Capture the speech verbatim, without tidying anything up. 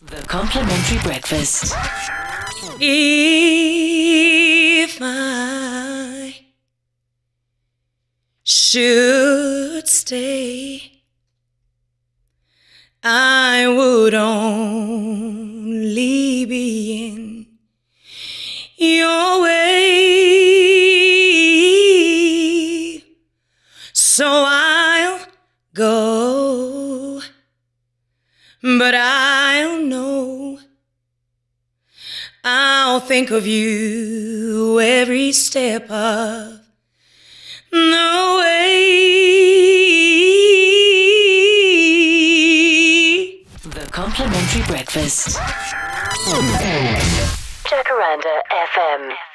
The complimentary breakfast. If I should stay, I would only be in your way. So I'll go, but I'll know I'll think of you every step of the way. The complimentary breakfast. Jacaranda F M.